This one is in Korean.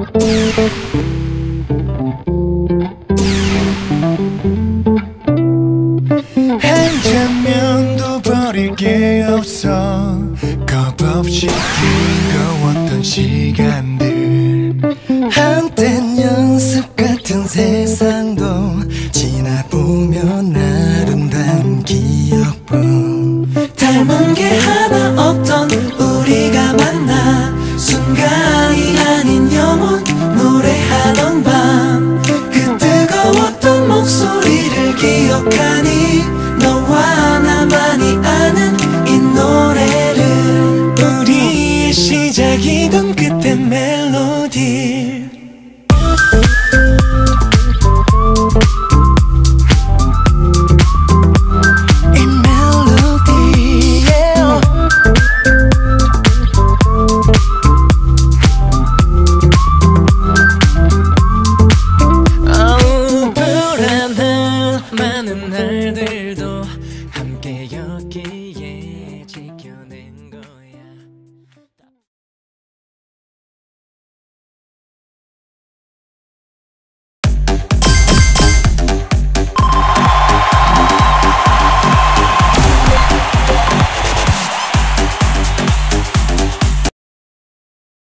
한 장면도 버릴 게 없어. 겁없이 즐거웠던 시간들, 한땐 연습 같은 세상도 지나보면 아름다운 기억뿐. 닮은 게 하나 없던 우리가 만나 순간이 아닌 영원 노래하던 밤, 그 뜨거웠던 목소리를 기억하니 너와 나만이 아는 이 노래를. 우리의 시작이던